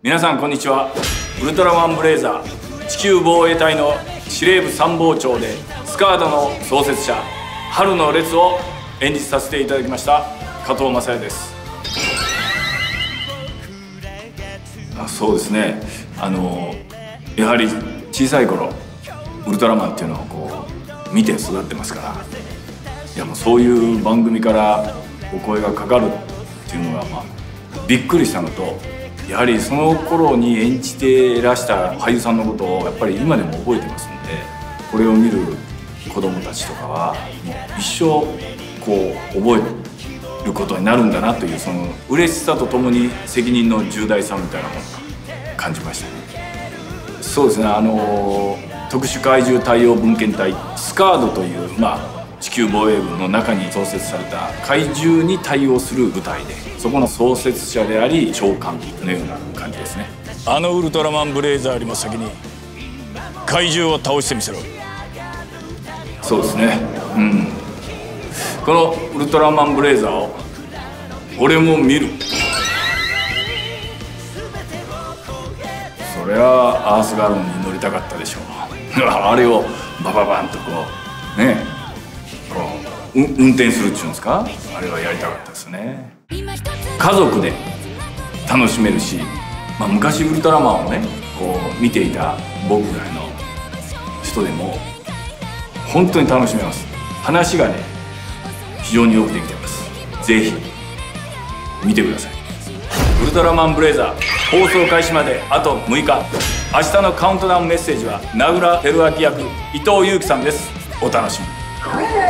皆さんこんにちは。ウルトラマンブレイザー地球防衛隊の司令部参謀長でスカードの創設者春の列を演じさせていただきました加藤雅也です。そうですね、やはり小さい頃ウルトラマンっていうのをこう見て育ってますから、いやもうそういう番組からお声がかかるっていうのがびっくりしたのと、やはりその頃に演じていらした俳優さんのことをやっぱり今でも覚えてますので、これを見る子供たちとかはもう一生こう覚えることになるんだなという、その嬉しさとともに責任の重大さみたいなものを感じましたね。そうですね、特殊怪獣対応分遣隊スカードという、地球防衛軍の中に創設された怪獣に対応する部隊で、そこの創設者であり長官のような感じですね。ウルトラマンブレイザーよりも先に怪獣を倒してみせろ。そうですね、このウルトラマンブレイザーを俺も見る。そりゃアースガルンに乗りたかったでしょう。あれをバババンとこうね、運転するっていうんですか、あれはやりたかったですね。家族で楽しめるし、昔ウルトラマンをねこう見ていた僕ぐらいの人でも本当に楽しめます。話がね非常によくできてます。ぜひ見てください。ウルトラマンブレイザー放送開始まであと6日。明日のカウントダウンメッセージは名倉輝明役伊藤有希さんです。お楽しみに。